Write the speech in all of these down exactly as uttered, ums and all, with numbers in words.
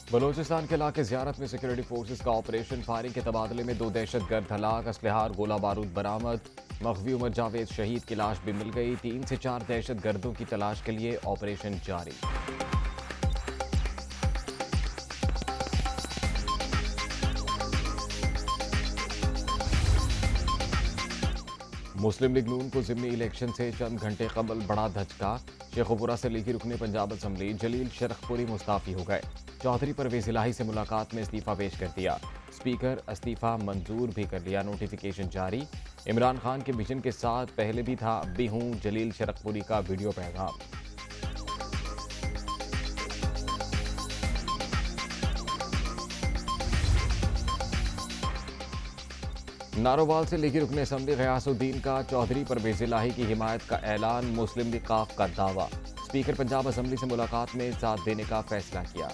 बलोचिस्तान के इलाके ज़ियारत में सिक्योरिटी फोर्सेज का ऑपरेशन। फायरिंग के तबादले में दो दहशतगर्द हलाक, असलहार गोला बारूद बरामद। मखवी उमर जावेद शहीद की लाश भी मिल गई। तीन से चार दहशतगर्दों की तलाश के लिए ऑपरेशन जारी। मुस्लिम लीग नून को ज़िमनी इलेक्शन से चंद घंटे कबल बड़ा धचका। शेखुपुरा से लीगी रुकने पंजाब असम्बली जलील शरखपुरी मुस्ताफी हो गए। चौधरी परवेज इलाही से मुलाकात में इस्तीफा पेश कर दिया। स्पीकर इस्तीफा मंजूर भी कर लिया। नोटिफिकेशन जारी। इमरान खान के विजन के साथ पहले भी था, अब भी हूँ, जलील शरखपुरी का वीडियो पैगाम। नारोवाल से लीगी रुकने असम्बली गयासुद्दीन का चौधरी परवेज इलाही की हिमायत का ऐलान। मुस्लिम लीग काफ का दावा। स्पीकर पंजाब असम्बली से मुलाकात में साथ देने का फैसला किया।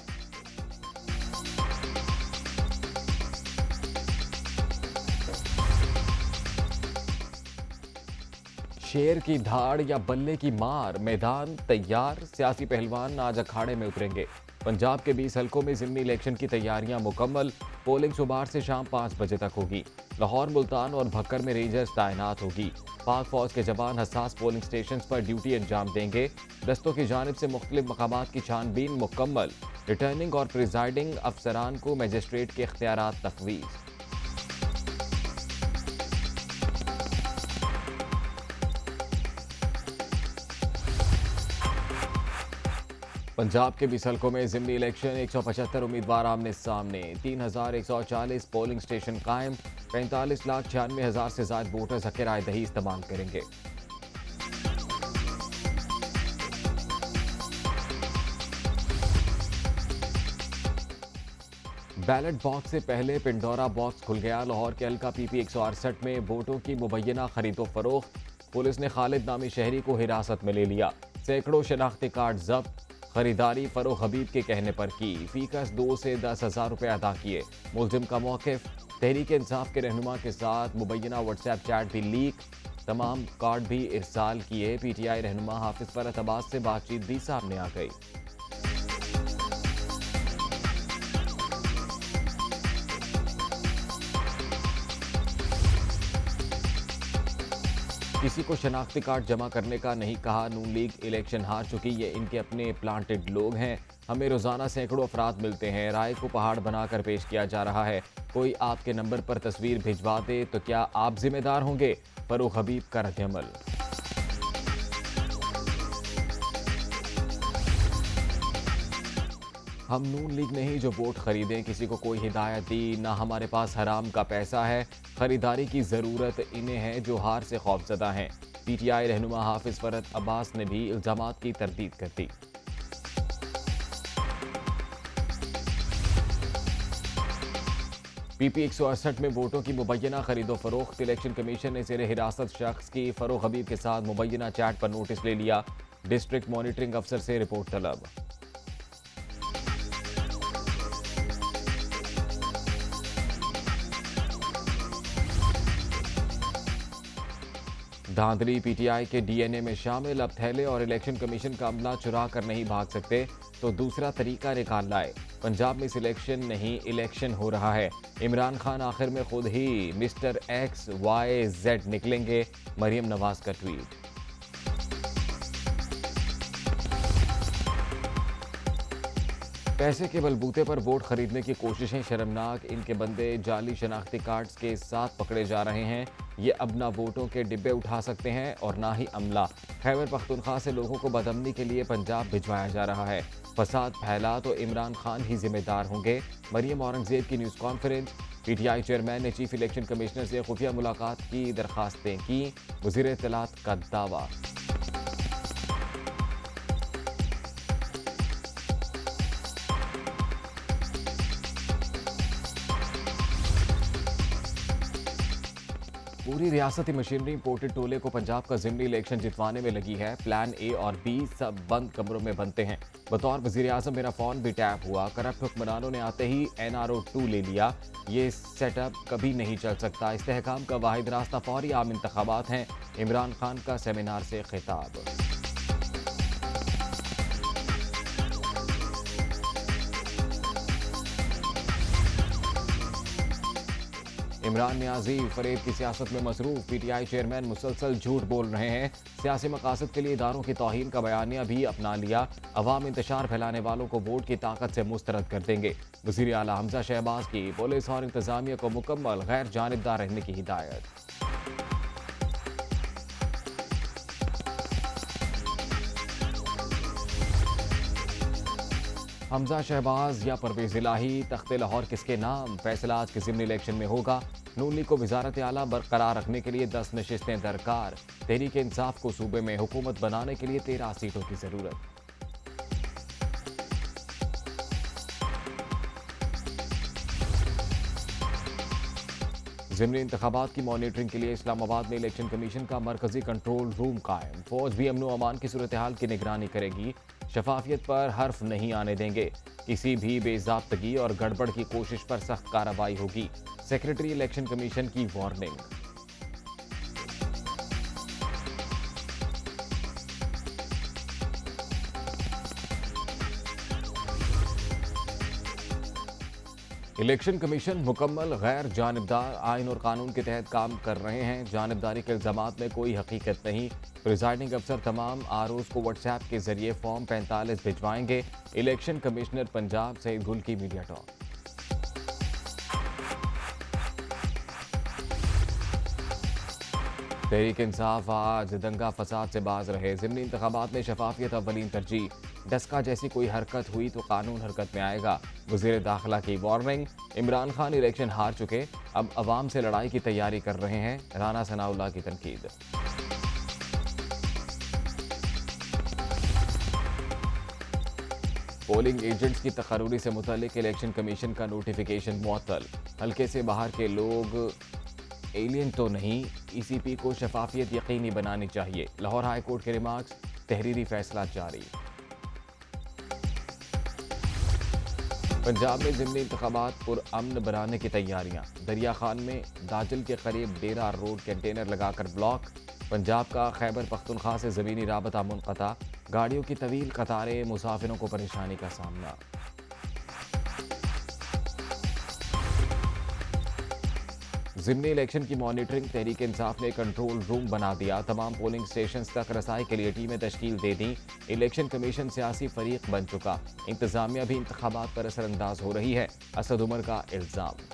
शेर की धाड़ या बल्ले की मार, मैदान तैयार। सियासी पहलवान आज अखाड़े में उतरेंगे। पंजाब के बीस हलकों में ज़िमनी इलेक्शन की तैयारियां मुकम्मल। पोलिंग सुबह से शाम पाँच बजे तक होगी। लाहौर, मुल्तान और भक्कर में रेंजर्स तैनात होगी। पाक फौज के जवान हसास पोलिंग स्टेशन पर ड्यूटी अंजाम देंगे। दस्तों की जानिब से मुख्तलिफ मकामात की छानबीन मुकम्मल। रिटर्निंग और प्रिजाइडिंग अफसरान को मजिस्ट्रेट के इख्तियारात तफवीज़। पंजाब के बीस हलकों में ज़िमनी इलेक्शन। एक सौ पचहत्तर उम्मीदवार आमने सामने। तीन हजार एक सौ चालीस पोलिंग स्टेशन कायम। पैंतालीस लाख छियानवे हजार से ज्यादा वोटर्स हक राय दही इस्तेमाल करेंगे। बैलेट बॉक्स से पहले पिंडोरा बॉक्स खुल गया। लाहौर के हल्का पीपी एक सौ अड़सठ में वोटों की मुबैना खरीदो फरोख्त। पुलिस ने खालिद नामी शहरी को हिरासत में ले लिया। सैकड़ों शनाख्ती कार्ड जब्त। खरीदारी फरोख हबीब के कहने पर की। फीकस दो से दस हजार रुपये अदा किए। मुलजिम का मौक़िफ़। तहरीक इंसाफ के रहनुमा के साथ मुबैना व्हाट्सएप चैट भी लीक। तमाम कार्ड भी इरसाल किए। पीटीआई रहनुमा हाफिज फरत अब्बास से बातचीत भी सामने आ गई। किसी को शनाख्ती कार्ड जमा करने का नहीं कहा। नून लीग इलेक्शन हार चुकी, ये इनके अपने प्लांटेड लोग हैं। हमें रोजाना सैकड़ों अफराद मिलते हैं। राय को पहाड़ बनाकर पेश किया जा रहा है। कोई आपके नंबर पर तस्वीर भिजवा दे तो क्या आप जिम्मेदार होंगे? फरूख हबीब का रद्द-ए-अमल। हम नून लीग नहीं जो वोट खरीदें। किसी को कोई हिदायत दी ना। हमारे पास हराम का पैसा है। खरीदारी की जरूरत इन्हें है जो हार से खौफजदा हैं। पीटीआई रहनुमा हाफिज फरत अब्बास ने भी इल्जामात की तरदीद कर दी। पीपी एक सौ अड़सठ में वोटों की मुबैना खरीदो फरोख्त। इलेक्शन कमीशन ने जेर हिरासत शख्स की फरोख हबीब के साथ मुबैना चैट पर नोटिस ले लिया। डिस्ट्रिक्ट मॉनिटरिंग अफसर से रिपोर्ट तलब। धांधली पीटीआई के डीएनए में शामिल। अब थैले और इलेक्शन कमीशन का अमला चुरा कर नहीं भाग सकते तो दूसरा तरीका निकाल लाए। पंजाब में सिलेक्शन नहीं इलेक्शन हो रहा है। इमरान खान आखिर में खुद ही मिस्टर एक्स वाई जेड निकलेंगे। मरियम नवाज का ट्वीट। पैसे के बलबूते पर वोट खरीदने की कोशिशें शर्मनाक। इनके बंदे जाली शनाख्ती कार्ड्स के साथ पकड़े जा रहे हैं। ये अब ना वोटों के डिब्बे उठा सकते हैं और ना ही अमला। खैबर पख्तूनख्वा से लोगों को बदअमनी के लिए पंजाब भिजवाया जा रहा है। फसाद फैला तो इमरान खान ही जिम्मेदार होंगे। मरियम औरंगजेब की न्यूज़ कॉन्फ्रेंस। पीटीआई चेयरमैन ने चीफ इलेक्शन कमिश्नर से खुफिया मुलाकात की दरखास्तें की। वज़ीर इत्तलात का दावा। पूरी रियासती मशीनरी इंपोर्टेड टोले को पंजाब का ज़िमनी इलेक्शन जितवाने में लगी है। प्लान ए और बी सब बंद कमरों में बनते हैं। बतौर वज़ीर आज़म मेरा फ़ोन भी टैप हुआ। करप्ट हुक्मरानों ने आते ही एन आर ओ टू ले लिया। ये सेटअप कभी नहीं चल सकता। इस्तेहकाम का वाहिद रास्ता फौरी आम इंतखाबात हैं। इमरान खान का सेमिनार से खिताब। इमरान नियाजी फरेब की सियासत में मसरूफ, पीटीआई चेयरमैन मुसलसल झूठ बोल रहे हैं। सियासी मकासद के लिए इदारों की तौहीन का बयानिया भी अपना लिया। अवाम इंतशार फैलाने वालों को वोट की ताकत से मुस्तरद कर देंगे। वज़ीर आला हमजा शहबाज की पुलिस और इंतजामिया को मुकम्मल गैर जानिबदार रहने की हिदायत। हमजा शहबाज या परवेज इलाही, तख्ते लाहौर किसके नाम? फैसला आज के ज़िमनी इलेक्शन में होगा। नून लीग को वजारत आला बरकरार रखने के लिए दस नशिस्तें दरकार। तहरीक इंसाफ को सूबे में हुकूमत बनाने के लिए तेरह सीटों की जरूरत। ज़िमनी इंतखाबात की मॉनिटरिंग के लिए इस्लामाबाद में इलेक्शन कमीशन का मरकजी कंट्रोल रूम कायम। फौज भी अमन अमान की सूरत हाल की निगरानी करेगी। शफाफियत पर हर्फ नहीं आने देंगे। किसी भी बेज़ाब्तगी और गड़बड़ की कोशिश पर सख्त कार्रवाई होगी। सेक्रेटरी इलेक्शन कमीशन की वार्निंग। इलेक्शन कमीशन मुकम्मल गैर जानिबदार आइन और कानून के तहत काम कर रहे हैं। जानिबदारी के इल्जामात में कोई हकीकत नहीं। प्रिजाइडिंग अफसर तमाम आरओज़ को व्हाट्सएप के जरिए फॉर्म पैंतालीस भिजवाएंगे। इलेक्शन कमिश्नर पंजाब सईद गुल की मीडिया टॉक। तहरीक इंसाफ आज दंगा फसाद से बाज रहे। ज़िमनी इंतखाबात में शफाफियत अव्वलीन तरजीह। डस्का जैसी कोई हरकत हुई तो कानून हरकत में आएगा। वज़ीर दाखिला की वार्निंग। इमरान खान इलेक्शन हार चुके, अब अवाम से लड़ाई की तैयारी कर रहे हैं। राना सनाउल्लाह की तनकीद। पोलिंग एजेंट्स की तकर्री से मुतल्लिक इलेक्शन कमीशन का नोटिफिकेशन मुअत्तल। हल्के से बाहर के लोग एलियन तो नहीं, ईसीपी को शफाफियत यकीनी बनानी चाहिए। लाहौर हाई कोर्ट के रिमार्क्स। तहरीरी फैसला जारी। पंजाब में ज़िमनी इंतखाबात पुरअमन बनाने की तैयारियां। दरिया खान में दाजल के करीब डेरा रोड कंटेनर लगाकर ब्लॉक। पंजाब का खैबर पख्तूनख्वा से ज़मीनी राबता मुनक़ता। गाड़ियों की तवील कतारें, मुसाफिरों को परेशानी का सामना। ज़िमनी इलेक्शन की मॉनिटरिंग। तहरीक इंसाफ ने कंट्रोल रूम बना दिया। तमाम पोलिंग स्टेशन तक रसाई के लिए टीमें तश्कील दे दी। इलेक्शन कमीशन सियासी फरीक बन चुका। इंतजामिया भी इंतखाबात पर असरअंदाज हो रही है। असद उमर का इल्जाम।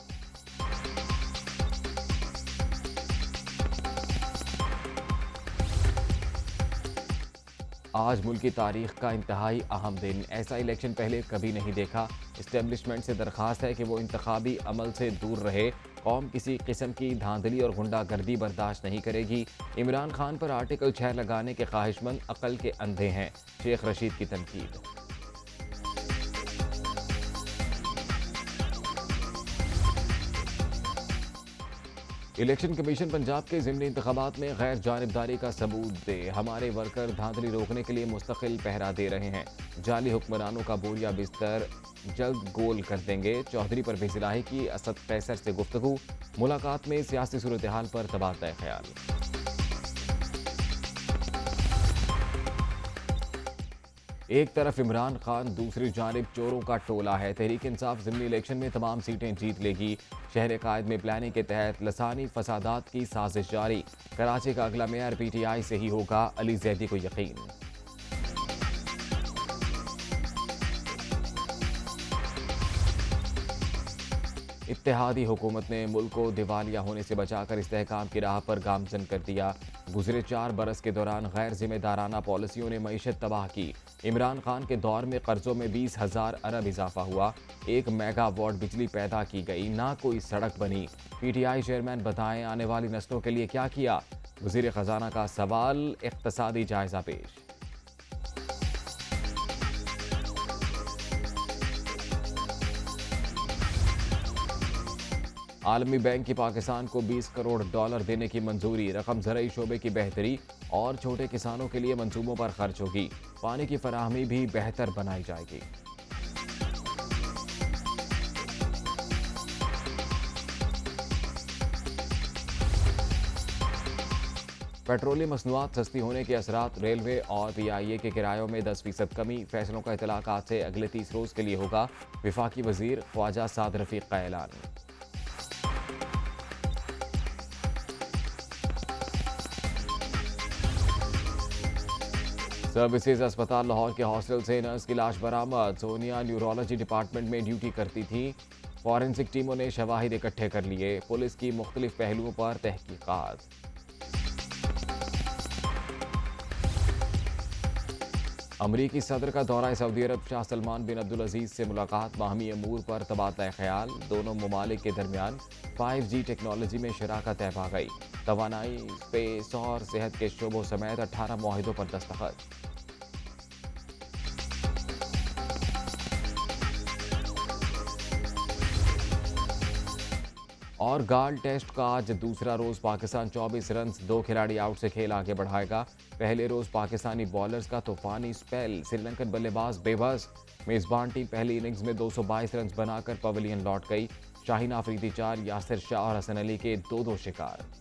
आज मुल्क की तारीख का इंतहाई अहम दिन। ऐसा इलेक्शन पहले कभी नहीं देखा। इस्टेब्लिशमेंट से दरख्वास्त है कि वो इंतखाबी अमल से दूर रहे। कौम किसी किस्म की धांधली और गुंडागर्दी बर्दाश्त नहीं करेगी। इमरान खान पर आर्टिकल छह लगाने के ख्वाहिशमंद अकल के अंधे हैं। शेख रशीद की तनकीद। इलेक्शन कमीशन पंजाब के ज़िमनी इंतखाबात में गैर जानिबदारी का सबूत दे। हमारे वर्कर धांधली रोकने के लिए मुस्तकिल पहरा दे रहे हैं। जाली हुक्मरानों का बोरिया बिस्तर जल्द गोल कर देंगे। चौधरी परवेज इलाही की असद कैसर से गुफ्तगू। मुलाकात में सियासी सूरत हाल पर तबादला ख्याल। एक तरफ इमरान खान, दूसरी जानिब चोरों का टोला है। तहरीक इंसाफ ज़िमनी इलेक्शन में तमाम सीटें जीत लेगी। शहर कायद में प्लानिंग के तहत लसानी फसादात की साजिश जारी। कराची का अगला मेयर पीटीआई से ही होगा, अली जैदी को यकीन। इत्तेहादी हुकूमत ने मुल्क को दिवालिया होने से बचाकर इस्तेहकाम की राह पर गामजन कर दिया। गुजरे चार बरस के दौरान गैर जिम्मेदाराना पॉलिसियों ने मईशत तबाह की। इमरान खान के दौर में कर्जों में बीस हजार अरब इजाफा हुआ। एक मेगा वाट बिजली पैदा की गई, ना कोई सड़क बनी। पीटीआई चेयरमैन बताएं आने वाली नस्लों के लिए क्या किया। वज़ीर खजाना का सवाल। इक़्तिसादी जायजा पेश। आलमी बैंक की पाकिस्तान को बीस करोड़ डॉलर देने की मंजूरी। रकम ज़राई शोबे की बेहतरी और छोटे किसानों के लिए मंसूबों पर खर्च होगी। पानी की फराहमी भी बेहतर बनाई जाएगी। पेट्रोलियम मसनूआत सस्ती होने के असरात। रेलवे और पी आई ए के किरायों में दस फीसद कमी। फैसलों का इतलाक आज से अगले तीस रोज के लिए होगा। विफाकी वजीर ख्वाजा साद रफीक का ऐलान। सर्विसेज अस्पताल लाहौर के हॉस्टल से नर्स की लाश बरामद। सोनिया न्यूरोलॉजी डिपार्टमेंट में ड्यूटी करती थी। फॉरेंसिक टीमों ने शवाहिद इकट्ठे कर लिए। पुलिस की मुख्तलिफ पहलुओं पर तहकीकात। अमरीकी सदर का दौरा सऊदी अरब। शाह सलमान बिन अब्दुल अजीज से मुलाकात। बाहमी अमूर पर तबादला ख्याल। दोनों ममालिक के दरमियान फाइव जी टेक्नोलॉजी में शराकत तय पा गई। तवानाई, स्पेस और सेहत के शोबों समेत अठारह मुआहिदों पर दस्तखत। और गाल टेस्ट का आज दूसरा रोज। पाकिस्तान चौबीस रन दो खिलाड़ी आउट से खेल आगे बढ़ाएगा। पहले रोज पाकिस्तानी बॉलर्स का तूफानी स्पेल। श्रीलंकन बल्लेबाज बेबस। मेजबान टीम पहली इनिंग्स में दो सौ बाईस रन बनाकर पवेलियन लौट गई। शाहीन आफरीदी चार, यासिर शाह और हसन अली के दो दो शिकार।